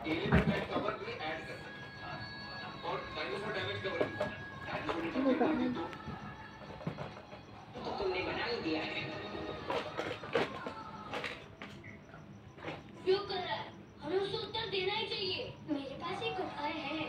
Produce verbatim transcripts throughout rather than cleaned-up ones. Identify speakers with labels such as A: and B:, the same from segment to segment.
A: Element cover भी add कर सकते हैं और डायनासोर डैमेज कवर भी डायनासोर ने
B: वो
A: डैमेज
B: गाना
A: तो तो तुमने बना ही दिया है।
C: क्यों कर रहा है? हमें उसे उत्तर देना ही चाहिए। मेरे पास एक उपाय है।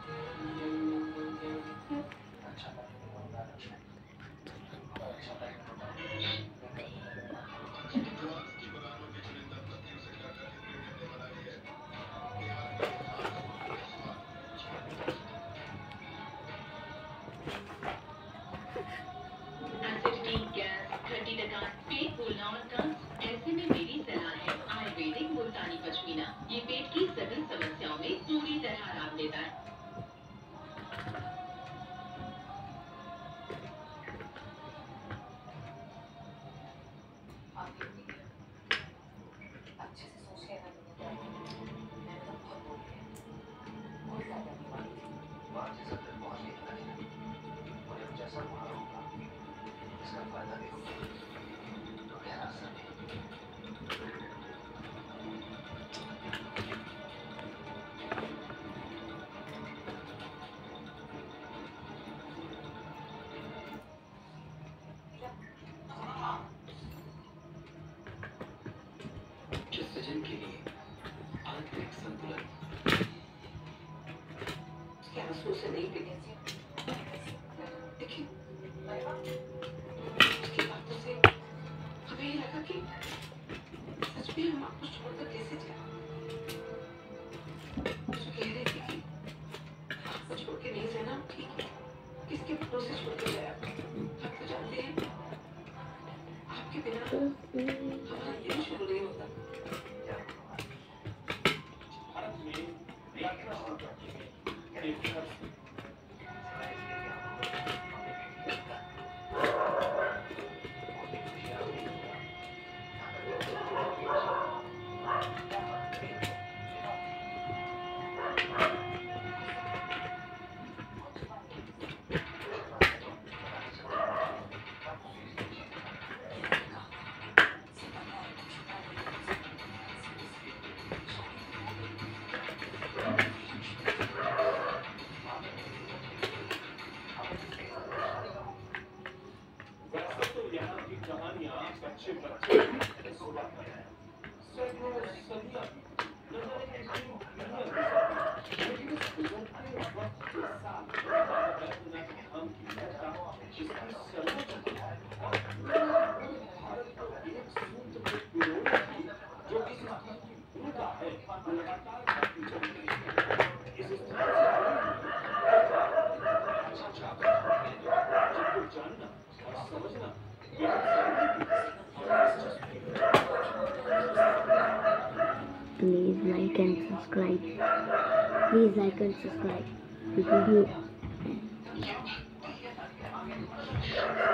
C: एसिडिटी, गैस, ठंडी लगान, पेट फूलना और कब्ज, ऐसे में मेरी सलाह है आयुर्वेदिक मुल्तानी पश्मीना। ये पेट की सभी समस्याओं में पूरी तरह आराम देता है। अच्छे से सोच के मैंने तो बहुत बोल दिया, कोई फायदा नहीं हुआ। बात जैसा तक पहुंच गई है और अब जैसा हुआ होगा इसका फायदा देखो तो गहरा असर है। जो सजन के लिए आंतरिक संतुलन उसके आंसू से नहीं पिघले देखिए उसकी बातों से हमें ये लगा कि सच में हम आपको छोड़कर कैसे जाए। जो कह रहे थे कि आपको छोड़ के नहीं जाना ठीक है, किसके भरोसे छोड़ के जाए आप तो जानते हैं आपके बिना हमारा दिन शुरू नहीं होता। भारत में यात्रा शुरू करते हैं एक घर से वैसे तो यहाँ की कहानियाँ बच्चे बच्चे सुनाते हैं सैकड़ों सदियाँ नजर एक दुनिया गुजरती लेकिन इस गुजरते वक्त के साथ बैठना हम की घटना जिसकी सर्वोच्च और पूरे भारत को एक सूत्र में पिरोने की जो इस स्थिति की भूमिका है लगातार बढ़ती चली गई है। इस स्थिति से जिनको जानना और समझना बेहद जरूरी है और दिलचस्पी है।
B: Please like and subscribe. Please like and subscribe. Video.